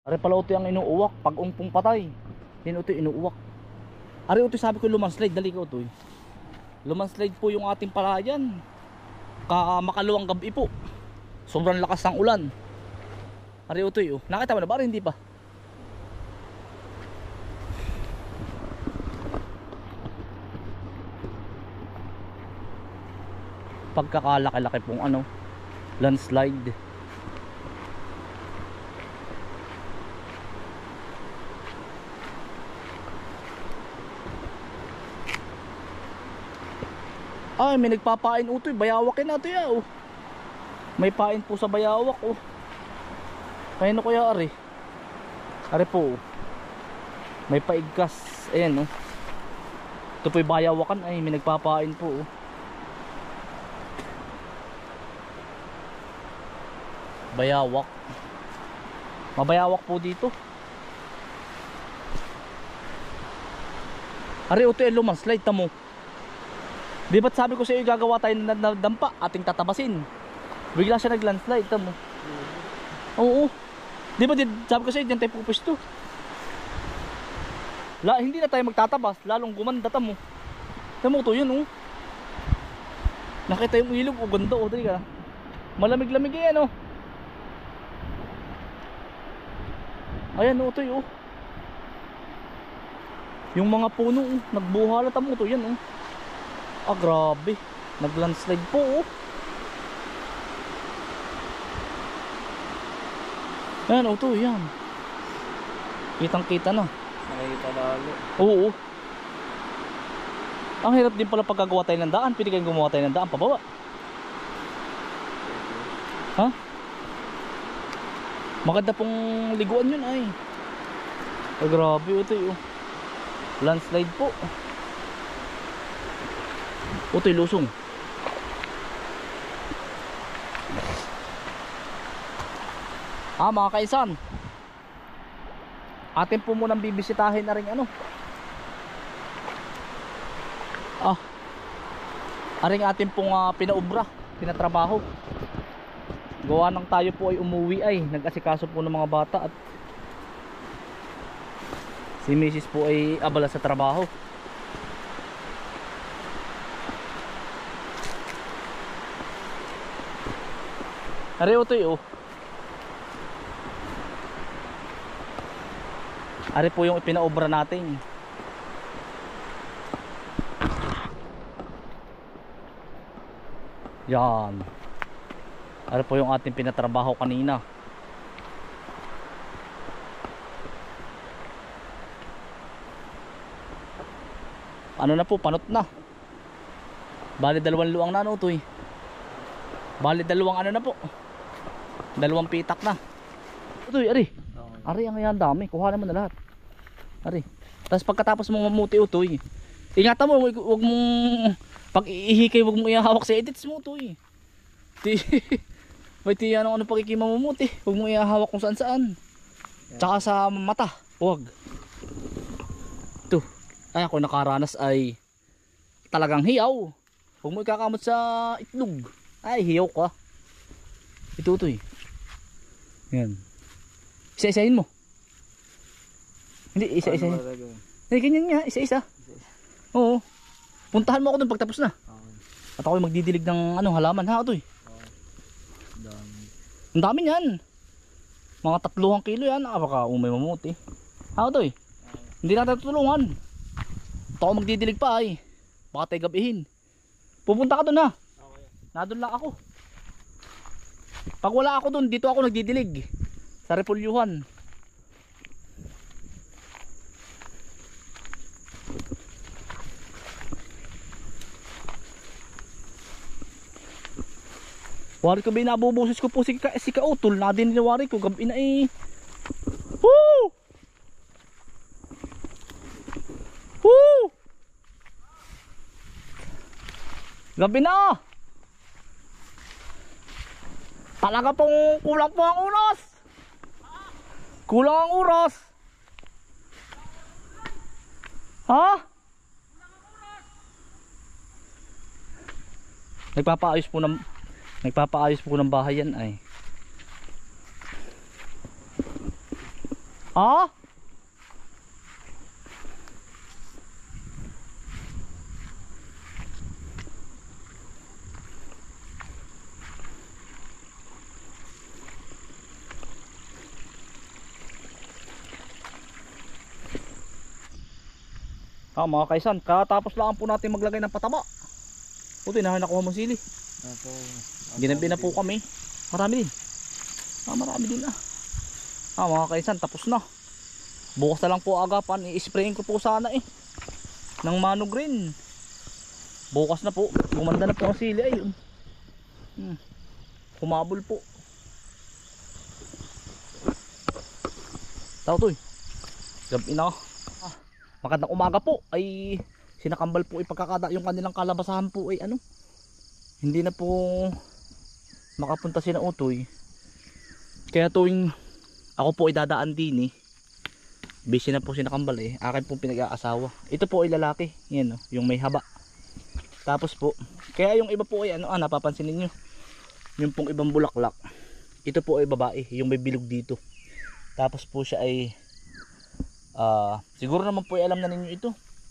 Ari pala utoy ang inuuwak pag umpong patay. Yan utoy inuuwak. Ari utoy sabi ko lumanslide, dali ka utoy. Lumanslide po yung ating palayan. Makalawang gabi po. Sobrang lakas ng ulan. Ari utoy oh. Nakita mo na ba? Ari hindi pa. Pagkakalaki-laki pong ano, landslide. Ay, may nagpapain utoy, bayawakin na ito ya oh. May pain po sa bayawak oh. Kaya na kuya ari. Ari po oh. May paigkas. Ayan oh. Ito po'y bayawakan ay may nagpapain po oh. Bayawak. Mabayawak po dito. Ari utoy lumanslide tamo. Di ba't sabi ko sa iyo gagawa tayo ng dampa ating tatabasin. Bigla siya naglandslide tamo. Oo. Di ba sabi ko sa iyo diyan tayo pupusto. Hindi na tayo magtatabas, lalong gumanda tamo. Tamo to yun oh. Nakita yung ilog oh, ganda oh, dali ka. Malamig-lamig yan oh. Ayan oh, toy oh. Yung mga puno oh, nagbuhala tamo to yan oh. Ah grabe, naglandslide po oh. Yan oh to, yan. Kitang kita na. Nakikita lalo. Oo. Ang hirap din pala pagkagawa tayo ng daan. Pwede kayong gumawa tayo ng daan pababa. Ha? Maganda pong liguan yun ay. Oh, grabe utoy oh. Landslide po. Utoy lusong. Mga kaisan, atin po munang bibisitahin na rin ano. Aring atin pong pinaubra, pinatrabaho. Gawa nang tayo po ay umuwi ay nag-asikaso po ng mga bata at si Mrs. po ay abala sa trabaho. Ari utoy oh. Ari po yung ipinaobra natin. Yan. Ari po yung ating pinatrabaho kanina. Ano na po, panot na. Bali dalawang luang na ano utoy. Bali dalawang ano na po. Dalawang pitak na. Utoy, ari. Ari ang yan dami, kuha naman na lahat. Ari. Tapos pagkatapos mong mamuti utoy, ingatan mo, wag mong pag ihikay, wag mong ihahawak sa edits mo utoy. May tiyan ano pagkikimamumuti, wag mong ihahawak kung saan saan. Tsaka sa mata, wag. Ito, ay ako nakaranas ay talagang hiyaw. Wag mo ikakamot sa itlog. Ay hiyaw ka. Ito utoy. Yan. Isa-isahin mo. Hindi, isa-isahin. Hindi, ganyan nga, isa-isa. Oo. Puntahan mo ako dun pagtapos na. At ako magdidilig ng halaman ha, utoy. Ang dami yan. Mga 3 kilo yan. Baka umay mamuti. Ha, utoy. Hindi natin tutulungan. At ako magdidilig pa ay. Baka tayo gabihin. Pupunta ka dun ha. Nadun lang ako. Pag wala ako dun, dito ako nagdidilig. Sa Repulyuhan. Wari ko ba nabubusis ko po si Kautol na din wari ko gabi na eh. Woo! Woo! Gabi na. Talaga pong kulang po ang oras. Kulang ang oras. Ha? Nagpapaayos po ng bahay yan ay. Ah? Mga kaisan, katapos lang po natin maglagay ng pataba. Puto, nakuha mo sili. Ginabi na po kami. Marami din. Marami din ah. Mga kaisan, tapos na. Bukas na lang po agapan. I-sprayin ko po sana ng Mano Green. Bukas na po. Gumanda na po ang sili ay. Humabol po. Tao to gabi na. Magandang umaga po ay sinakambal po ipagkakada yung kanilang kalabasahan po ay hindi na po makapunta sina Utoy. Kaya tuwing ako po ay dadaan din busy na po sinakambal akin pong pinag-aasawa. Ito po ay lalaki yan yung may haba. Tapos po kaya yung iba po ay napapansin ninyo yung pong ibang bulaklak, ito po ay babae yung may bilog dito. Tapos po siya ay siguro naman po ay alam na ninyo ito.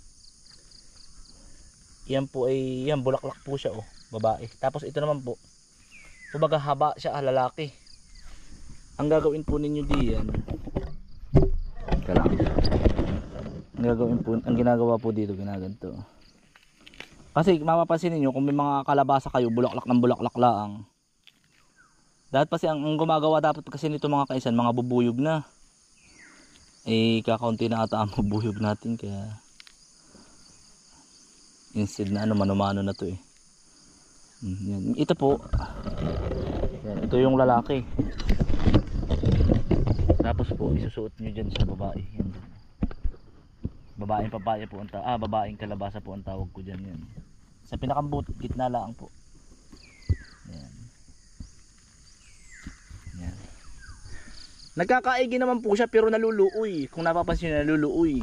Yan po ay bulaklak po siya babae. Tapos ito naman po kumbaga haba siya lalaki. Ang gagawin po ninyo diyan ang ginagawa po dito ginaganto. Kasi mapapansin niyo kung may mga kalabasa kayo bulaklak ng bulaklak laang. Dapat kasi ang gumagawa dapat kasi nito mga kaisan mga bubuyog na. Kakaunti na ata ang bubuyog natin kaya instead na mano-mano na to yan. Ito po yan, ito yung lalaki. Tapos po isusuot nyo dyan sa babae yan. Babaeng papaya po ang babaeng kalabasa po ang tawag ko dyan yan. Sa pinakambut gitna lang po yan. Yan. Nagkakaigi naman po siya pero naluluoy. Kung napapansin nyo naluluoy.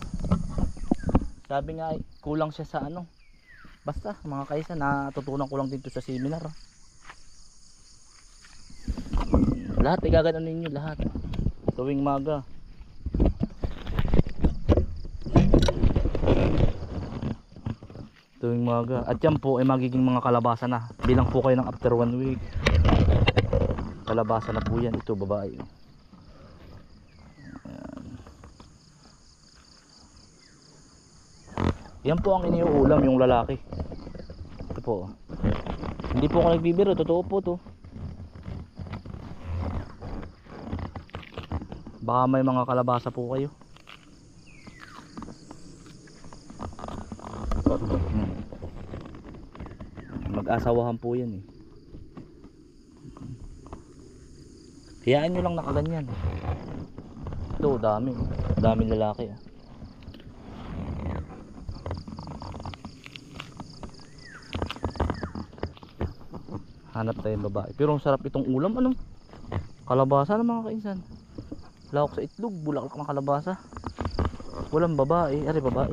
Sabi nga kulang siya sa basta mga kaisa natutunan ko lang dito sa seminar. Lahat igaganon ninyo lahat. Tuwing maga. Tuwing maga. At yan po ay magiging mga kalabasa na. Bilang po kayo ng after 1 week. Kalabasa na po yan. Ito babae. Yan po ang iniuulam yung lalaki. Ito po. Hindi po ako nagbibiro. Totoo po to. Baka may mga kalabasa po kayo. Mag-asawahan po yan Hayaan nyo lang nakaganyan. Ito dami. Daming lalaki Hanap tayong babae. Pero ang sarap itong ulam kalabasa na mga kainsan. Lawak sa itlog, bulaklak ng kalabasa. Walang babae, babae.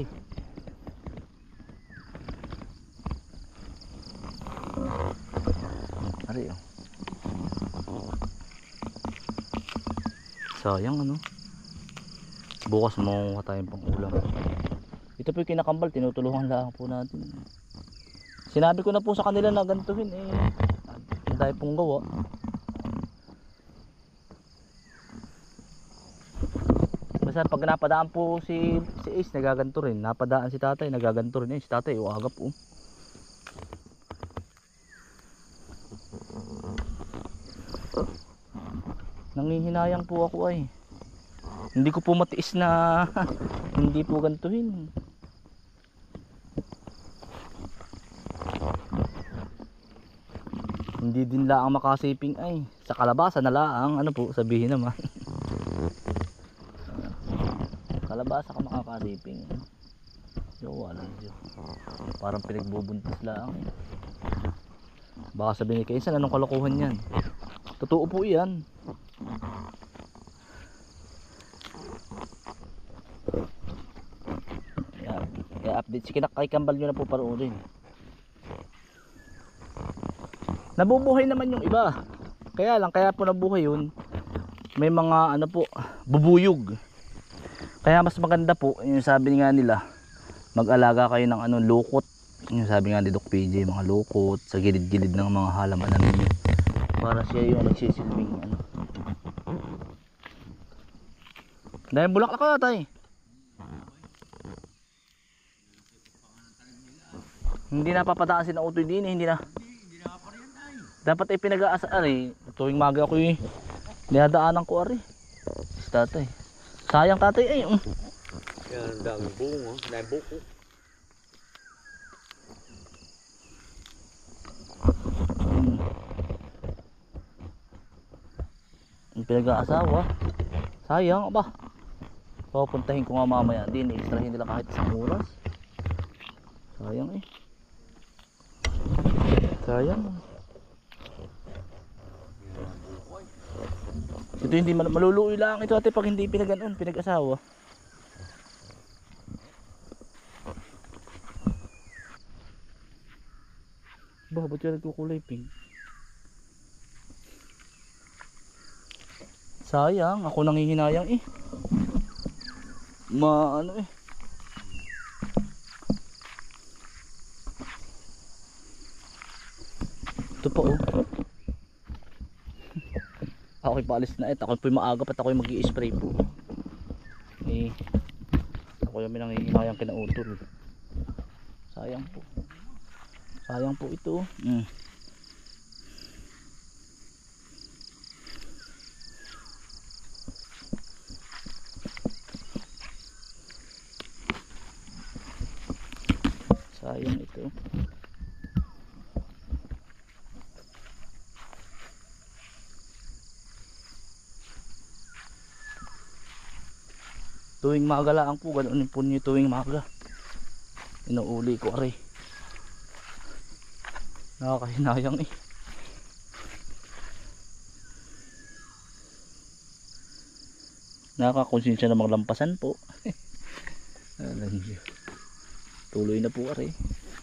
Sayang bukas makuha tayong pang ulam. Ito po yung kinakambal, tinutulungan lang po natin. Sinabi ko na po sa kanila na gantuhin ang tayo pong gawa. Basta pag napadaan po si Ace nagaganto rin. Napadaan si tatay nagaganto rin. Si tatay uagap po. Nangihinayang po ako hindi ko po matiis na hindi po gantuhin. Hindi din laang makasiping sa kalabasa na laang po sabihin naman. Kalabasa ka makakasiping. Wala Diyos. Parang pinagbubuntis laang Baka sabihin kayo anong kalokohan yan. Totoo po yan. I-update si Kinakay Kambal nyo na po paruorin. Nabubuhay naman yung iba. Kaya po nabuhay yun. may mga ano po, bubuyog. Kaya mas maganda po, yung sabi nga nila, mag-alaga kayo ng ano, lukot. Yung sabi nga ni Doc PJ, mga lukot sa gilid-gilid ng mga halamanan ninyo. Para siya yung nagsisilbing ano. Dahil bulaklak ka tay. Hindi na papadaasin ang utoy din, hindi na. Dapat ay pinag-aasaan eh. Tuwing maga ako eh. Dinadaanan ko ari. Si tatay. Sayang tatay ay. Yan ang daming bungo, daming buko. Ang pinag-aasawa. Sayang ba? Papuntahin ko nga mamaya din. Extrahin nila kahit isang oras. Sayang eh. Sayang. Ito hindi maluluoy lang ito ate pag hindi pinag-anon, pinag-asawa. Ba, ba't yung nagkukulay pink? Sayang, ako nanghihinayang eh. Ano eh. Ito pa oh. Ako'y paalis na ito. Ako'y maagap at ako'y mag-i-spray po. Eh, ako yung nanghihinayang kinautol. Sayang po. Sayang po ito. Sayang ito. Tuwing maga lang po, ganoon po niyo tuwing maga. Inuuli ko ari. Nakakahinayang eh. Nakakakonsensya na maglampasan po. Alam niyo. Tuloy na po ari.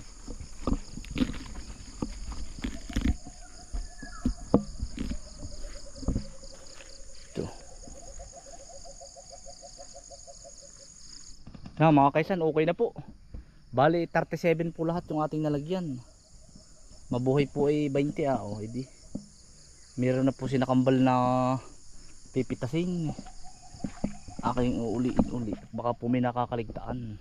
Na mga kaisan, okay na po. Bali 37 po lahat yung ating nalagyan. Mabuhay po ay 20 oh, edi. Meron na po sinakambal na pipitasin. Aking uuliin-uli. Baka po may nakakaligtaan.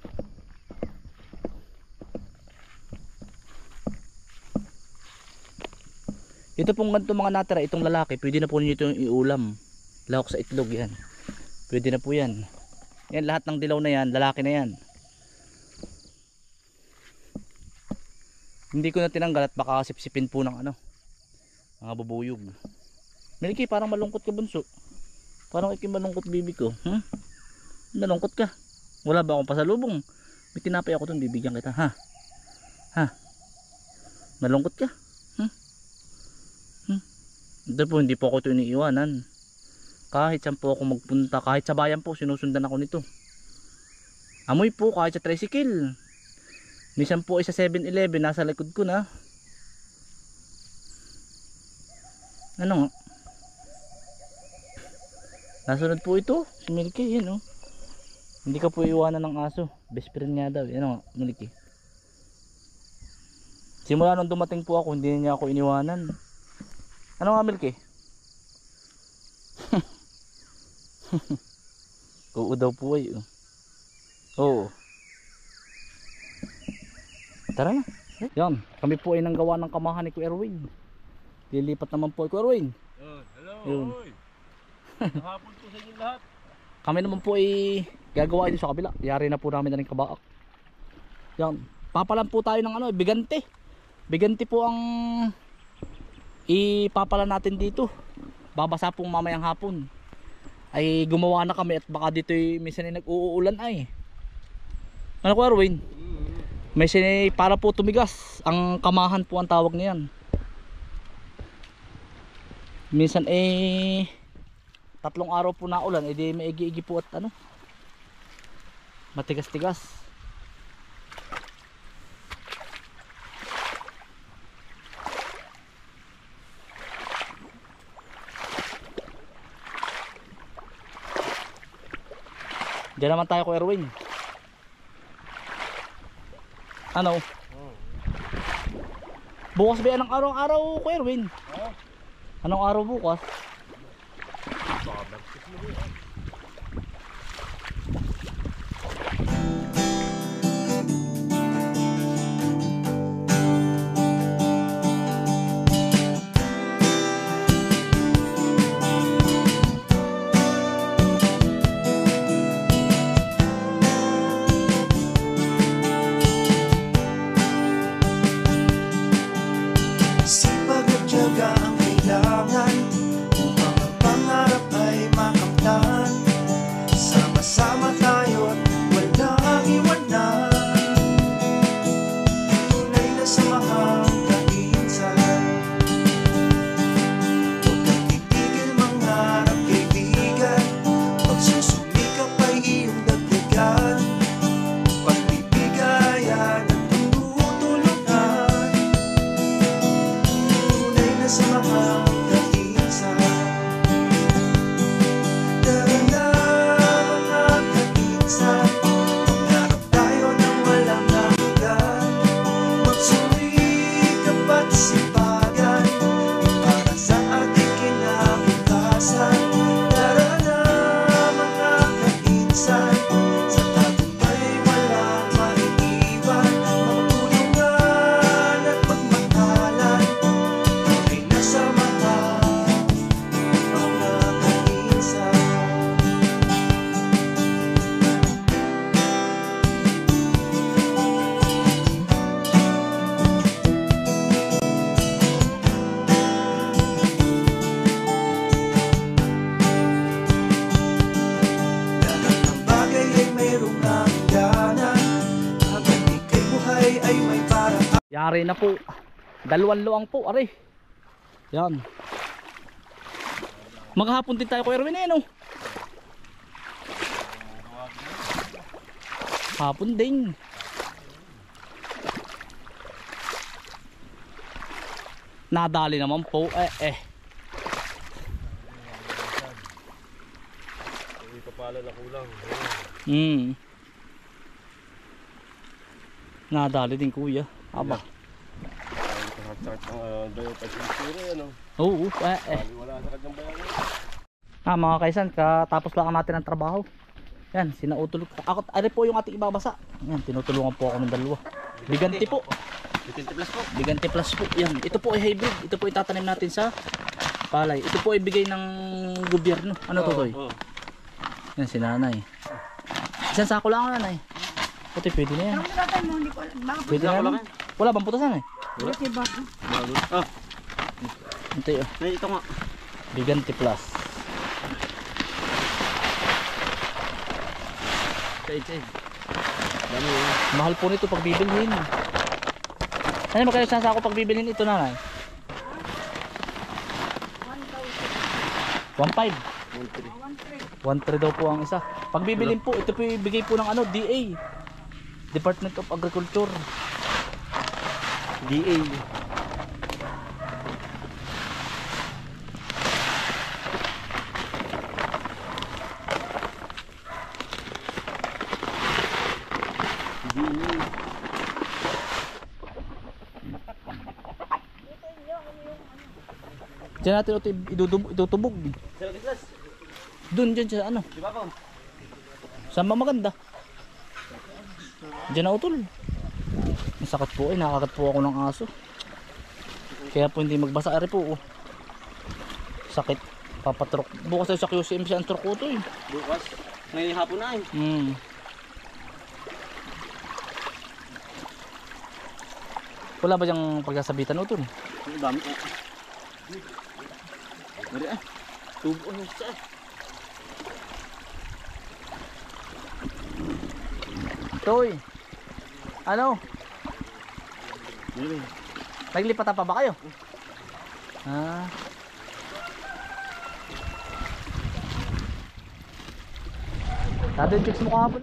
Ito pong ganito mga natira, itong lalaki, pwede na po ninyo itong iulam. Lahok sa itlog yan. Pwede na po yan. Yan, lahat ng dilaw na yan, lalaki na yan. Hindi ko na tinanggal at baka sipsipin po ng ano, mga bubuyog. Milky, parang malungkot ka bunso. Parang ikim malungkot bibi ko. Malungkot ka. Wala ba akong pasalubong? May tinapay ako dun, bibigyan kita. Ha? Malungkot ka? Ito po, hindi po ako ito iniiwanan. Kahit saan po ako magpunta, kahit sa bayan po, sinusundan ako nito. Amoy po, kahit sa tricycle. Minsan po ay sa 7-Eleven, nasa likod ko na. Ano nga? Nasunod po ito, si Milky, yan oh. Hindi ka po iwanan ng aso. Best friend nga daw, yan nga, Milky. Simula nung dumating po ako, hindi niya ako iniwanan. Ano nga Milky? Oo daw po ay oo. Tara na. Yan, kami po ay nanggawa ng kamahan ni Kuya Erwin. Lilipat naman po ay Kuya Erwin. Hello. Hapon po sa inyo lahat. Kami naman po ay gagawa ito sa kabila. Yari na po namin na rin kabaak. Yan, papalan po tayo ng ano, bigante. Bigante po ang ipapala natin dito. Babasa pong mamayang hapon. Ay gumawa na kami at baka dito minsan ay nag-uulan ay. Ano ko Erwin? May sinay para po tumigas. Ang kamahan po ang tawag niyan. Minsan eh 3 araw po na ulan, edi may igi-igi po at ano. Matigas-tigas. Diyan naman tayo ko Erwin. Ano? Bukas ba yan ang araw-araw ko Erwin? Anong araw bukas? Sipag at tiyaga ang kailangan upang ang pangarap ay makamtan. Sama-sama tayo't walang iwanan. Tunay na samahang kainsan. Huwag kang titigil mangarap kaibigan. Pagsusumikap ay iyong dagdagan. Pagbibigayan at tutulungan. Tunay na samahang kainsan. Tara na mga kainsan, mangarap tayo ng walang hanggan. Magsumikap at sipagan para sa ating kinabukasan. Tara na mga kainsan, sa tagumpay walang maiiwan. Magtulungan at magmatalan. Tunay na samahang mga kainsan. Lahat ng bagay ay mayroong hangganan. Habang ika'y buhay ay may paraan. Yari na po. 2 luang po, are. Yan. Maghapon din tayo ko Erwin eh, no? Hapon din. Nadali naman po, Hindi pa pala na kulang. Nadali din kuya. Aba. Sakit ang dayo pa siguro yan. Oo, Wala sa kanyang bayan. mga kaisan, katapos lang natin ang trabaho. Yan, sinautulog. Ako, ari po yung ating ibabasa. Yan, tinutulungan po ako ng dalawa. Bigante po. 20 plus po. Bigante plus po. Yan, ito po ay hybrid. Ito po itatanim natin sa palay. Ito po ay bigay ng gobyerno. Ano to, Toy? Yan, si nanay. Isang sako lang nanay. Puti, pwede na yan. Ang tatay mo, hindi ko alam. Baka Pwede na yan. Wala bang putasan eh? pwede diba? Ito yun. Ito nga. Bigante plus. Mahal po nito pag bibilhin. Ano magkano sa sako pag bibilhin ito nanay? 1.5. 1.3 daw po ang isa. Pag bibilhin po, ito po ibigay po ng ano, DA. Department of Agriculture. DA. Diyan natin ito itutubog. Doon dyan sa ano. Saan ba maganda? Diyan na utol. Masakit po eh. Nakakagat po ako ng aso. Kaya po hindi magbasa ari po. Oh. Sakit. Papatrok. Bukas tayo sa QCMC ang trok ko ito eh. Bukas. Ngayong hapon na eh. Wala ba diyang pagsasabitan utol? Ang dami eh. Mari ah. Tubo na siya. Toy. Ano? Naglipat pa ba kayo? Ah. Sabi yung chicks mo kahapon.